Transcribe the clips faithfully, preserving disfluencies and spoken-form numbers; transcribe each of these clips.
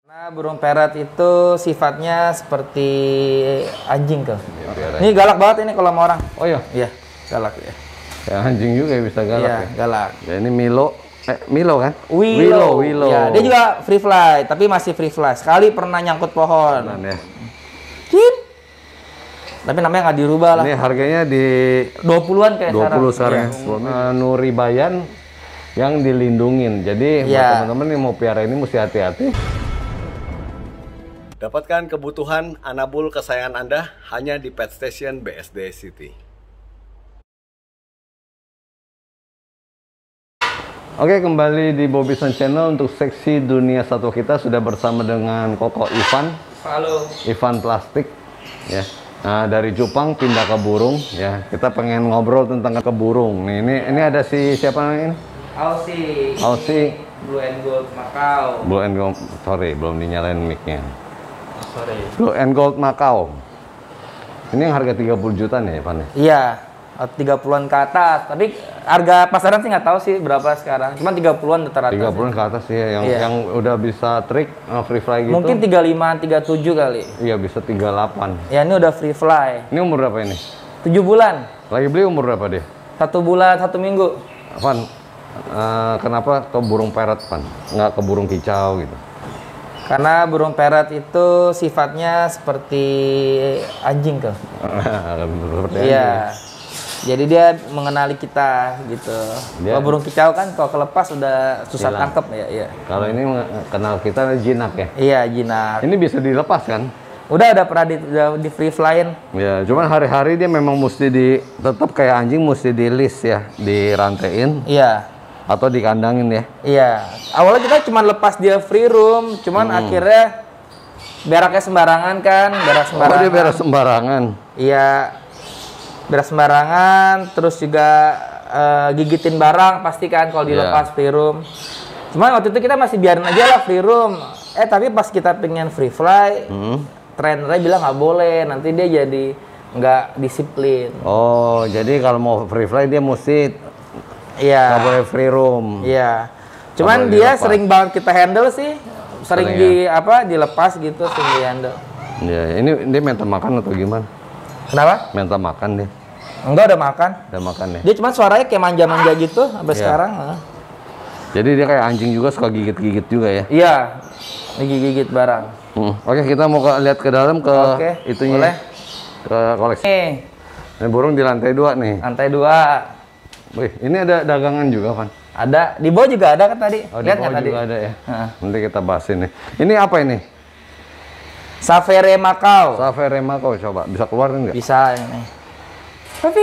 Nah, burung parrot itu sifatnya seperti anjing tuh. Ya, ini galak banget ini kalau sama orang. Oh iya? Iya, galak ya. Ya anjing juga bisa galak ya. ya. galak. Ya ini Milo, eh Milo kan? Willow. Willow, Willow. Ya, dia juga free fly, tapi masih free fly. Sekali pernah nyangkut pohon. Benar, ya. Cip. Tapi namanya nggak dirubah lah. Ini harganya di dua puluhan kayak dua puluh sekarang. sekarang. Ya. Uh, Nuribayan yang dilindungin. Jadi ya. buat teman-teman yang mau piara ini mesti hati-hati. Dapatkan kebutuhan anabul kesayangan Anda hanya di Pet Station B S D City. Oke, kembali di Bobby Son Channel untuk seksi dunia satwa kita sudah bersama dengan Koko Ivan. Halo. Ivan Plastik, ya. Nah, dari Jepang pindah ke burung, ya. Kita pengen ngobrol tentang ke burung. Nih, ini ini ada si siapa namanya ini? Aussie. Aussie. Blue and Gold Macau. Blue and Gold, sorry, belum dinyalain mic-nya. Sorry. Blue and Gold Macau. Ini yang harga tiga puluh juta nih, Ivan. Iya, tiga puluhan ke atas. Tapi harga pasaran sih nggak tahu sih berapa sekarang. Cuma tiga puluhan rata-rata. tiga puluhan ke atas ya, yang iya. yang udah bisa trik uh, free fly gitu. Mungkin tiga puluh lima, tiga puluh tujuh kali. Iya, bisa tiga puluh delapan. Ya, ini udah free fly. Ini umur berapa ini? tujuh bulan. Lagi beli umur berapa dia? Satu bulan, satu minggu. Van, uh, kenapa ke burung parrot, Van? Nggak ke burung kicau gitu? Karena burung parrot itu sifatnya seperti anjing tuh. Iya. Jadi dia mengenali kita gitu. Kalau burung kicau kan kalau kelepas udah susah Hilang. tangkep ya. Iya. Kalau ini kenal kita jinak ya? Iya, jinak. Ini bisa dilepas kan? Udah ada pernah di, di free flyin. Ya, cuman hari-hari dia memang mesti di tetap kayak anjing mesti di list ya, dirantain. Iya. Atau dikandangin ya? Iya. Awalnya kita cuma lepas dia free roam, cuman hmm. akhirnya beraknya sembarangan kan, berak sembarangan. Oh, dia berak sembarangan? Iya, berak sembarangan, terus juga uh, gigitin barang pasti kan kalau dilepas yeah. free roam. Cuman waktu itu kita masih biarin aja lah free roam. Eh tapi pas kita pengen free fly, hmm. trainernya bilang nggak boleh, nanti dia jadi nggak disiplin. Oh, jadi kalau mau free fly dia mesti Iya. Nggak boleh free roam. Iya. Cuman dia dilepas. Sering banget kita handle sih. Sering, sering di ya? apa dilepas gitu, sering di handle. Iya, ini dia minta makan atau gimana? Kenapa? Minta makan dia. Enggak, udah makan. Udah makan ya. Dia cuma suaranya kayak manja-manja gitu sampai ya. sekarang. Nah. Jadi dia kayak anjing juga, suka gigit-gigit juga ya? Iya. Gigit-gigit barang. Hmm. Oke, kita mau ke, lihat ke dalam ke Oke, itunya. Boleh. Ke koleksi. Nih. Ini burung di lantai dua nih. Lantai dua. Wih, ini ada dagangan juga, Van? Ada, di bawah juga ada kan tadi? Oh, di bawah juga tadi? ada ya? Nah. Nanti kita bahas ini. Ini apa ini? Savere Macau. Savere Macau, coba. Bisa keluarin nggak? Bisa, ini. Tapi...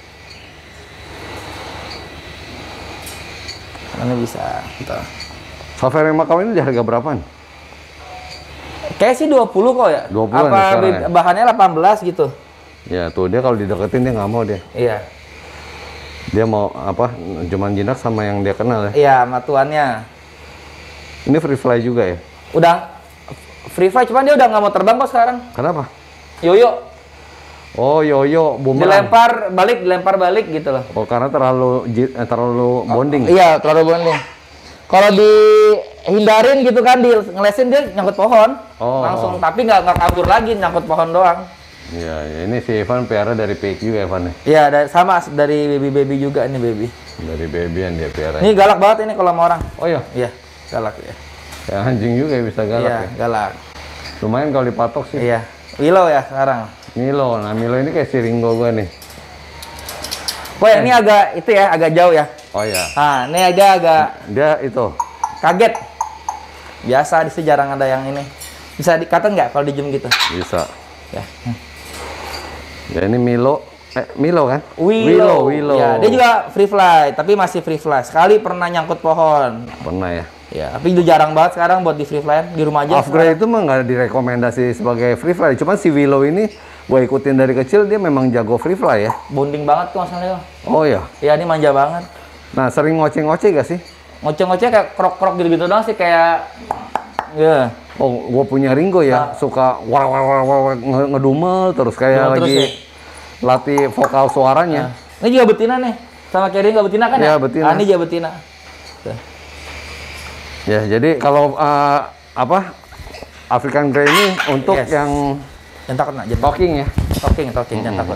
Ini bisa. Bentar. Savere Macau ini di harga berapaan? Kayak sih dua puluh kok ya? dua puluh Apa ya? Bahannya delapan belas gitu? Ya, tuh dia kalau dideketin dia nggak mau dia. Iya. Dia mau apa? Cuman jinak sama yang dia kenal ya? Iya, sama tuannya. Ini free fly juga ya? Udah free fly, cuman dia udah nggak mau terbang kok sekarang. Kenapa? Yoyo. Oh, yoyo, bumerang. Dilempar balik, dilempar balik gitu loh. Oh, karena terlalu eh, terlalu bonding. Oh, iya, terlalu bonding. Kalau dihindarin gitu kan, di ngelesin dia nyangkut pohon. Oh. Langsung, tapi nggak nggak kabur lagi, nyangkut pohon doang. Iya, ya, ini si Ivan piara dari P Q ya, Ivan? Iya, dari, sama dari baby-baby juga ini baby. Dari baby yang dia piara. Ini galak banget ini kalau sama orang. Oh iya? Iya, galak ya. Ya anjing juga bisa galak iya, ya? galak. Lumayan kalau dipatok sih. Iya, Willow ya sekarang. Milo, nah Milo ini kayak si Ringo gue nih. Wah, eh. ini agak itu ya, agak jauh ya. Oh iya. Nah, ini aja agak... Dia itu? Kaget. Biasa, di sini jarang ada yang ini. Bisa dikatakan nggak kalau di zoom gitu? Bisa. Ya. Ya ini Milo, eh Milo kan? Willow, Willow. Ya, dia juga free fly, tapi masih free fly. Sekali pernah nyangkut pohon. Pernah ya? Ya, tapi itu jarang banget sekarang buat di free fly di rumah aja. Off-gray itu mah nggak direkomendasi sebagai free fly. Cuman si Willow ini gue ikutin dari kecil, dia memang jago free fly ya? Bonding banget tuh masalahnya. Oh ya? Iya, ini manja banget. Nah, sering ngoceh-ngoceh gak sih? Ngoceh-ngoceh kayak krok-krok gitu-gitu doang sih, kayak... Ya. Oh, gue punya Ringo ya, nah. suka war war war war ngedumel terus kayak Dumel lagi terus, ya? latih vokal suaranya. Nah. Ini juga betina nih, sama kayak Ringo betina kan ya? Ya, betina. Nah, ini juga betina. Tuh. Ya, jadi kalau uh, apa African Grey ini untuk Yes. yang Jangan takut nak, jangan talking ya. talking, talking, jangan takut.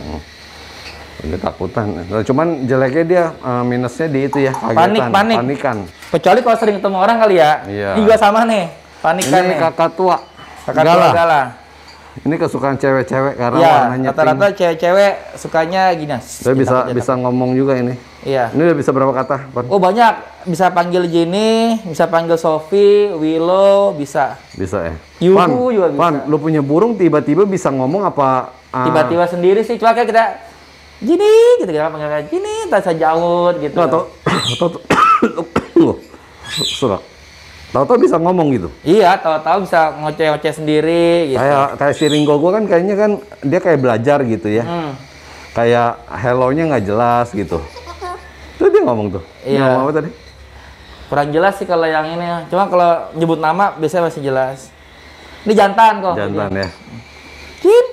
Dia takutan. Nah, cuman jeleknya dia uh, minusnya di itu ya, kagetan, Panik, panik. panikan. Kecuali kalau sering ketemu orang kali ya. Iya. Ini juga sama nih, panikan Ini nih. kakak tua. Kakak Gala. tua Gala. Ini kesukaan cewek-cewek karena Iya, warnanya rata-rata pink. cewek-cewek sukanya gini. Saya bisa bisa ngomong juga ini. Iya. Ini udah bisa berapa kata, Pan? Oh banyak, bisa panggil Jenny, bisa panggil Sophie, Willow, bisa. Bisa ya. Yuhu Pan, juga bisa. Pan, lu punya burung tiba-tiba bisa ngomong apa? ah, Tiba-tiba sendiri sih, cuma kayak kita Jenny, gitu kita panggil kayak Jenny, tak bisa jauh gitu. Nggak, tau, tau, tau, surak. Tahu-tahu bisa ngomong gitu. Iya, tahu-tahu bisa ngoceh-ngoceh sendiri gitu. Kayak kayak si Ringo gua kan kayaknya kan dia kayak belajar gitu ya. Hmm. Kayak hello-nya nggak jelas gitu. Tuh dia ngomong tuh. Dia Iya. ngomong apa tadi? Kurang jelas sih kalau yang ini. Cuma kalau nyebut nama biasanya masih jelas. Ini jantan kok. Jantan ya. Jin.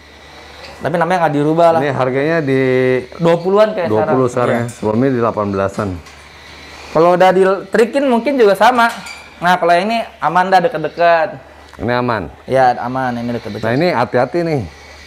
Tapi namanya nggak dirubah lah. Ini harganya di dua puluhan kayak dua puluh sekarang Iya. ya. Sebelumnya di delapan belasan. Kalau udah di-trikin mungkin juga sama. Nah, kalau yang ini aman dah deket-deket. Ini aman. Ya, aman ini deket-deket. Nah, ini hati-hati nih.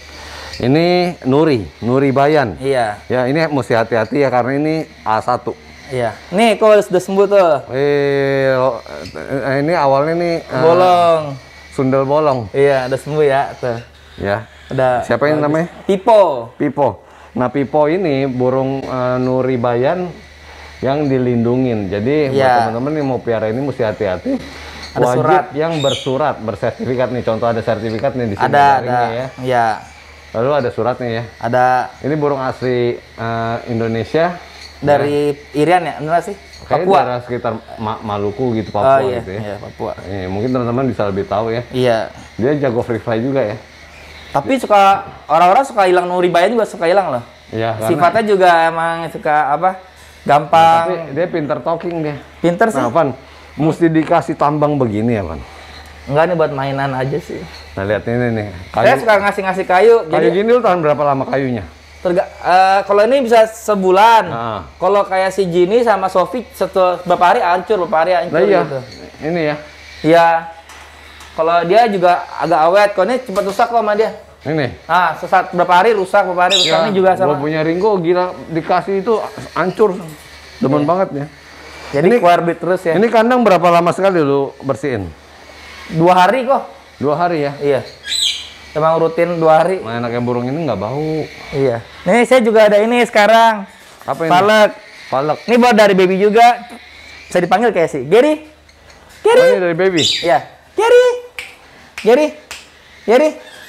Ini Nuri, Nuri Bayan. Iya, Ya, ini mesti hati-hati ya karena ini A satu. iya. Nih, kok sudah sembuh tuh. Eh, lo- eh, ini awalnya nih eh, Bolong. sundel bolong Iya, udah sembuh ya tuh. ya. Udah. Siapa yang namanya? Pipo. Pipo. Nah, Pipo ini burung eh, Nuri Bayan yang dilindungin. Jadi buat Iya. teman-teman yang mau piara ini mesti hati-hati. Ada Wajib surat. yang bersurat, bersertifikat nih. Contoh ada sertifikat nih di sini Ada, dari ada. ini ya. Iya, Lalu ada suratnya ya. ada Ini burung asli eh, Indonesia. dari Irian ya, bener sih? Kayaknya Papua. daerah sekitar Ma- Maluku gitu, Oh Papua iya, gitu ya. iya, Papua. Eh, mungkin teman-teman bisa lebih tahu ya. Iya. Dia jago free fly juga ya. Tapi suka orang-orang suka hilang Nuri Bayan juga suka hilang loh. Iya, karena- Sifatnya juga emang suka apa? Gampang. Tapi dia pinter talking dia. Pinter sih. Nah, Van, mesti dikasih tambang begini ya, Van. Enggak nih buat mainan aja sih. Nah, lihat ini nih. Kayu, Saya suka ngasih-ngasih kayu. kayu Jadi gini lu tahan berapa lama kayunya? terga, eh, kalau ini bisa sebulan. Nah. Kalau kayak si Jini sama Sofi setelah beberapa hari hancur, beberapa hari hancur Nah, iya. gitu. Ini ya. Iya. Kalau dia juga agak awet. Kalau ini cepat rusak kok sama dia. Ini. Nah, sesat berapa hari rusak, beberapa hari rusak. Ini juga gua sama. punya Ringo gila dikasih itu hancur. Demen banget ya. Jadi ini- keluar beat terus ya. Ini kandang berapa lama sekali lu bersihin? Dua hari kok. Dua hari ya. Iya. Emang rutin dua hari. Nah, enaknya burung ini nggak bau. Iya. Nih saya juga ada ini sekarang. Apa ini? Palek. Palek. Ini buat dari baby juga. Bisa dipanggil kayak sih. Gary. Oh, Gary. ini dari baby. Iya. Gary. Gary. Gary.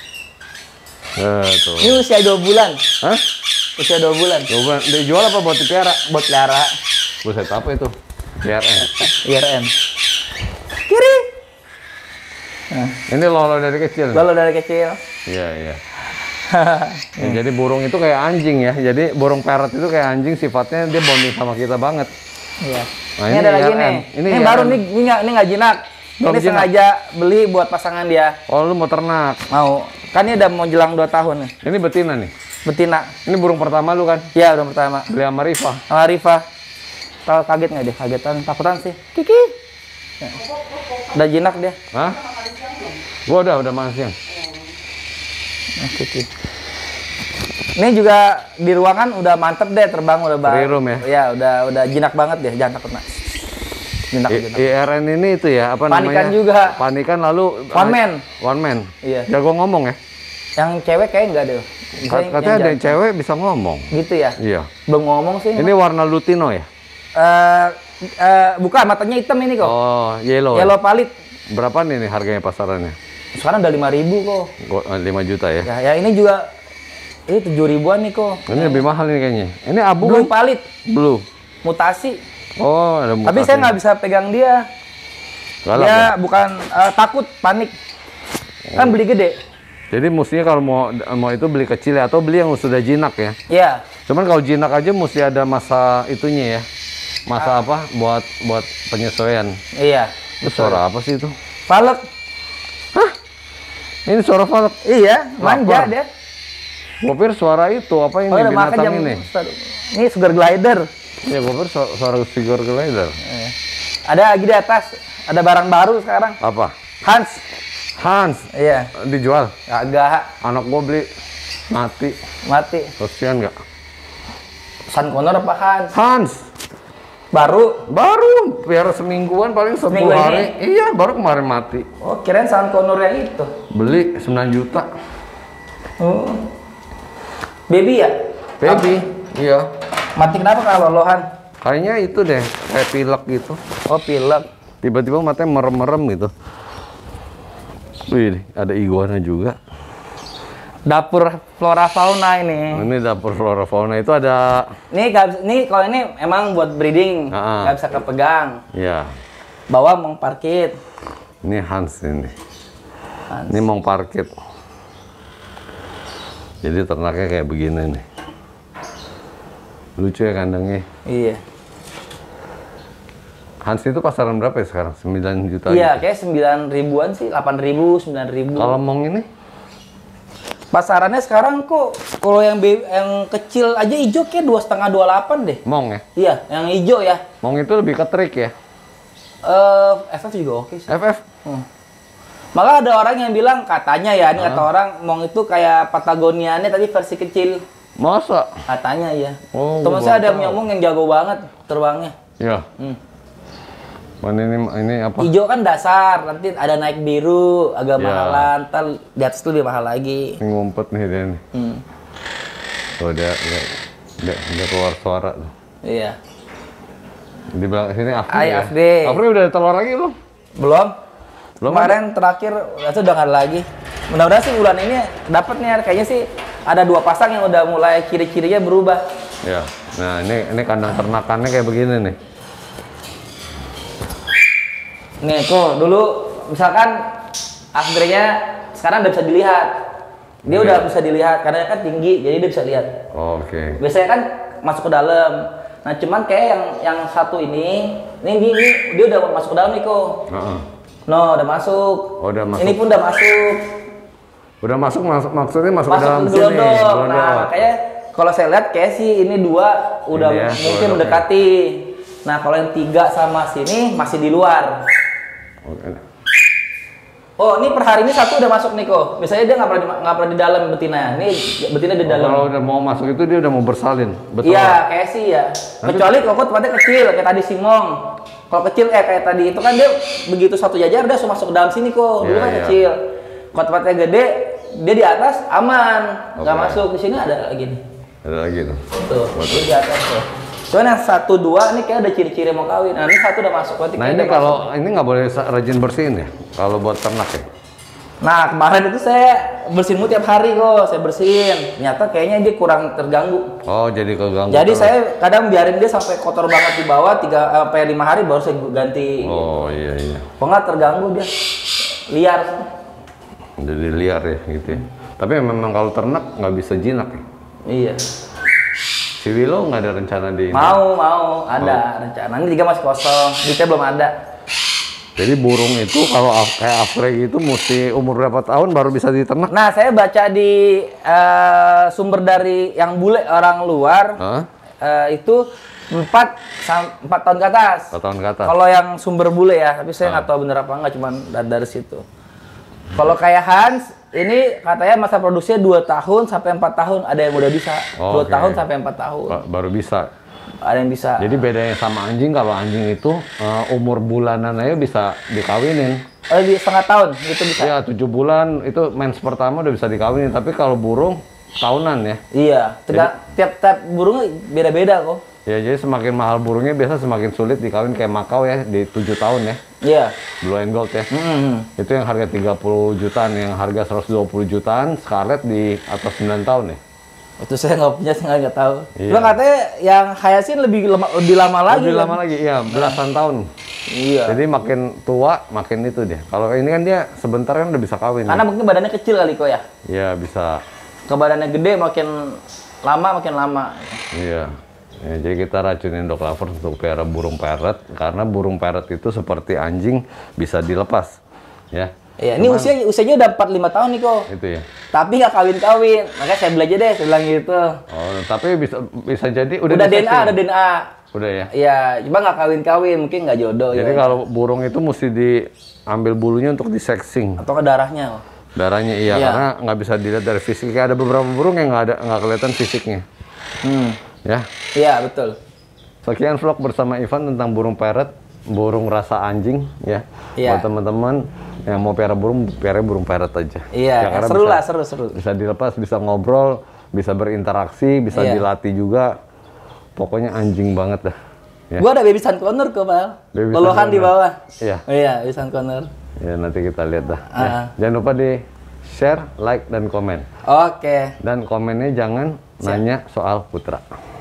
Eh, tuh. Ini usia dua bulan. Hah? Usia dua bulan. Coba dijual apa buat dipiara? Buat pelihara. Buset, apa itu? B R N. I R M. Gary. Ini lolo dari kecil. Lalu dari kecil. Iya, iya. Ya, jadi burung itu kayak anjing ya. Jadi burung parrot itu kayak anjing, sifatnya dia bonding sama kita banget. Iya. Nah, ini, ini ada lagi I R M. nih. Ini Ini, I R M. baru nih, ini nggak ini nggak jinak. Belum ini jinak. sengaja beli buat pasangan dia. Oh, lu mau ternak. Mau. Kan ini udah mau jelang dua tahun nih. Ini betina nih. Betina. Ini burung pertama lu kan? Iya, udah pertama. Beli sama Rifa. Sama Rifa. Tahu kaget nggak dia? Kagetan, takutan sih. Kiki. Ya. Udah jinak dia. Hah? Gua udah, udah makan siang. Nah, Kiki. Ini juga di ruangan udah mantep deh, terbang udah banget. Free room ya? Iya, udah udah jinak banget deh, jangan takut, Nak. Jinak, I jinak. I R N ini itu ya, apa Panikan namanya? juga. Panikan lalu One man. One man. Iya. Jago ngomong ya? Yang cewek kayak enggak deh. Kat- Katanya ada yang cewek bisa ngomong. Gitu ya? Iya. Belum ngomong sih. Ini warna lutino ya? Eh eh, bukan, matanya hitam ini kok. Oh, yellow. ya? Yellow palit. Berapa nih nih harganya pasarannya? Sekarang udah lima ribu kok. Go- eh, lima juta ya? Ya, ya ini juga ini tujuh ribuan nih kok. Ini lebih mahal nih kayaknya. Ini abu Blue kan? palit, Blue. mutasi. Oh, ada mutasi. Tapi saya nggak bisa pegang dia. Galak dia ya? bukan eh, takut, panik. Kan beli gede. Jadi mestinya kalau mau mau itu beli kecil ya, atau beli yang sudah jinak ya. Iya. Cuman kalau jinak aja mesti ada masa itunya ya. Masa apa? Buat buat penyesuaian. Iya. Itu suara apa sih itu? Palek. Ini suara falak. Iya, manja Lapar. dia. Gua pikir suara itu apa ini Oh, udah makan binatang jam ini? Ini sugar glider. Ya gua pikir suara, suara figure glider. Iya. Ada lagi di atas, ada barang baru sekarang. Apa? Hans. Hans. Iya. Dijual. Kagak. Anak gua beli mati. Mati. Kasihan nggak? Sun Connor apa Hans? Hans. Baru. Baru biar semingguan paling sepuluh Seminggu hari. Iya, baru kemarin mati. Oh, kirain Sun Connor yang itu. Beli sembilan juta. Oh. Baby ya? Baby. Iya. Mati kenapa kalau lohan? Kayaknya itu deh, kayak pilek gitu. Oh, pilek. Tiba-tiba matanya merem-merem gitu. Wih, ada iguana juga. Dapur flora fauna ini. Ini dapur flora fauna itu ada. Ini gak, ini kalau ini emang buat breeding, Ah. nggak bisa kepegang. Ya. Bawa mau parkit. Ini Hans ini. Hans. Ini mau parkit. Jadi ternaknya kayak begini nih. Lucu ya kandangnya. Iya. Hans itu pasaran berapa ya sekarang? sembilan juta. Iya, gitu. kayak sembilan ribuan sih, delapan ribu, sembilan ribu. Kalau mong ini? Pasarannya sekarang kok kalau yang be- yang kecil aja hijau kayak dua setengah dua delapan deh. Mong ya? Iya, yang hijau ya. Mong itu lebih ke trik ya? Eh, F F juga oke sih. F F? Hmm. Malah ada orang yang bilang katanya ya, ini Ah. kata orang Mong itu kayak Patagonianya tapi versi kecil. Masa? Katanya ya. Oh, Temen gua saya ada baru punya tahu. Mong yang jago banget terbangnya. Ya. Hmm. Mana ini ini apa? Hijau kan dasar, nanti ada naik biru, agak Ya. mahalan, ntar di atas tuh lebih mahal lagi. Ini ngumpet nih dia nih. Hmm. Tuh dia, dia, dia, dia keluar suara tuh. Iya. Di belakang sini Afri Ay, ya? Afri. Afri udah ada telur lagi belum? Belum? Belum Kemarin terakhir, itu udah nggak ada lagi. Mudah-mudahan sih bulan ini dapat nih, kayaknya sih ada dua pasang yang udah mulai ciri-cirinya berubah. Ya. Nah ini ini kandang ternakannya kayak begini nih. Nih, kok dulu misalkan Afri-nya sekarang udah bisa dilihat. Dia Iya. udah bisa dilihat karena kan tinggi, jadi dia bisa lihat. Oke. Biasanya kan masuk ke dalam. Nah, cuman kayak yang yang satu ini, ini, ini, ini dia udah masuk ke dalam nih kok. Heeh. No, udah masuk. Oh, udah masuk. Ini pun udah masuk. Udah masuk, masuk maksudnya masuk, Masuk dalam ke sini. gelondong. gelondong. Nah, makanya kalau saya lihat kayak sih ini dua udah Ini ya, mungkin gelondongnya. mendekati. Nah, kalau yang tiga sama sini masih di luar. Oke. Oh, ini per hari ini satu udah masuk nih kok. Biasanya dia nggak pernah di, nggak pernah di dalam betina. Ini betina di dalam. Kalau udah mau masuk itu dia udah mau bersalin, betul? Iya, kayak sih ya. Kecuali kalau tempatnya kecil, kayak tadi Simong. Kalau kecil eh kayak tadi itu kan dia begitu satu jajar dia langsung masuk ke dalam sini kok. Dulu Iya, kan iya. kecil. Kalau tempatnya gede, dia di atas aman, nggak Oke. masuk. Di sini ada lagi nih. Ada lagi tuh. Tuh, dia di atas tuh. Cuman yang satu dua ini kayak udah ciri-ciri mau kawin. Nah, ini satu udah masuk. Berarti Nah kayak ini udah kalau masuk. ini nggak boleh sa- rajin bersihin ya? Kalau buat ternak ya? Nah, kemarin itu saya bersihin mulu tiap hari kok, saya bersihin. Ternyata kayaknya dia kurang terganggu. Oh jadi keganggu. Jadi terus. saya kadang biarin dia sampai kotor banget di bawah tiga sampai lima hari baru saya ganti. Oh iya iya. Kok nggak terganggu dia liar. Jadi liar ya gitu ya. Tapi memang kalau ternak nggak bisa jinak ya? Iya. Si Willow nggak ada rencana di ini? Mau mau ada rencana. Ini juga masih kosong. Duitnya belum ada. Jadi burung itu kalau af- kayak Afre gitu mesti umur berapa tahun baru bisa diternak? Nah, saya baca di eh, sumber dari yang bule orang luar Hah? eh, itu empat empat tahun ke atas. Empat tahun ke atas. Kalau yang sumber bule ya, tapi saya Ah. nggak tahu bener apa enggak, cuman dari, dari situ. Kalau kayak Hans, ini katanya masa produksinya dua tahun sampai empat tahun, ada yang udah bisa. Oh, dua oke. tahun sampai empat tahun. Ba- Baru bisa. Ada yang bisa. Jadi bedanya sama anjing, kalau anjing itu eh, umur bulanan aja bisa dikawinin. Oh, di setengah tahun gitu bisa. Ya tujuh bulan itu mens pertama udah bisa dikawinin. Tapi kalau burung tahunan ya. Iya, Tega- tiap tiap burung beda-beda kok. Ya jadi semakin mahal burungnya biasa semakin sulit dikawin, kayak Makau ya di tujuh tahun ya. Iya. Blue and Gold ya. Mm-hmm. Itu yang harga tiga puluh jutaan, yang harga seratus dua puluh jutaan, Scarlet di atas sembilan tahun ya. Itu saya nggak punya, saya nggak tahu. Iya. Cuma katanya yang Hyacinth lebih lama, lebih lama lagi. Lebih kan? lama lagi, iya belasan tahun. Iya. Jadi makin tua makin itu dia. Kalau ini kan dia sebentar kan udah bisa kawin. Karena ya. mungkin badannya kecil kali kok ya. Iya bisa. Ke badannya gede makin lama makin lama. Iya. Ya, jadi kita racunin dog lovers untuk pelihara burung parrot karena burung parrot itu seperti anjing bisa dilepas, ya. Iya, ini usia usianya udah empat puluh lima tahun nih kok. Itu ya. Tapi nggak kawin-kawin. Makanya saya belajar deh, saya bilang gitu. Oh, tapi bisa bisa jadi udah, Udah, D N A, di-setting? ada D N A. Udah ya. Iya, cuma nggak kawin-kawin, mungkin nggak jodoh. Jadi ya. kalau burung itu mesti di ambil bulunya untuk disexing. Atau ke darahnya. Darahnya iya, Iya. karena nggak bisa dilihat dari fisiknya. Ada beberapa burung yang nggak ada nggak kelihatan fisiknya. Hmm. Ya. Iya, betul. Sekian vlog bersama Ivan tentang burung parrot, burung rasa anjing ya. Iya. Buat teman-teman yang mau piara burung, piara burung parrot aja. Iya, Ya, karena seru bisa- lah, seru seru. Bisa dilepas, bisa ngobrol, bisa berinteraksi, bisa Iya. dilatih juga. Pokoknya anjing banget dah. Ya. Gua ada baby sun corner kok, Pak. Baby sun Lolohan di corner. bawah. Iya. Iya, baby sun corner. Ya nanti kita lihat dah. Ya. Ah. Jangan lupa di share, like, dan komen. Oke. Dan komennya jangan nanya soal Putra.